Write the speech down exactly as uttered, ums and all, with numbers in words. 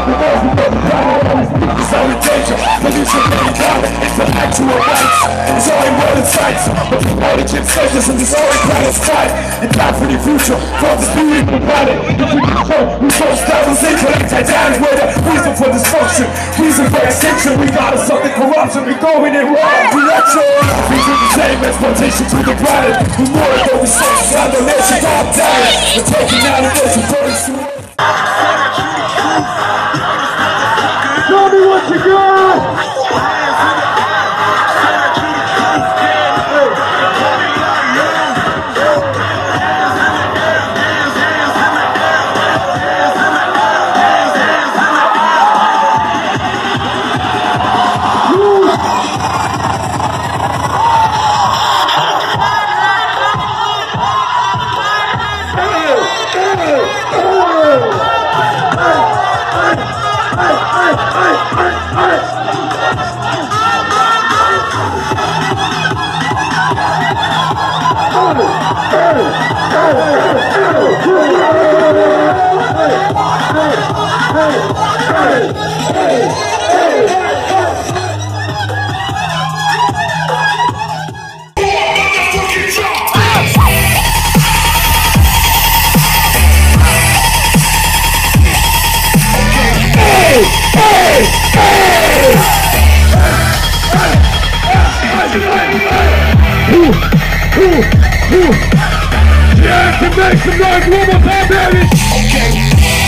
The those who know the planet always think it's all in danger. Pollution getting down into actual rights. It's all in world sights. But the water keeps soldiers and this always planet's fight. And die for the future, for this beautiful planet. If we control, we won't stop and say collect Titanic. We're the reason for dysfunction, reason for extinction. We got us something corruption, we going in wrong direction. We do the same exploitation to the planet. We more than we say, our donations all down. We're taking out of this and putting to it. Tell me what you got! Yeah, I can make some noise one more time, baby! Okay.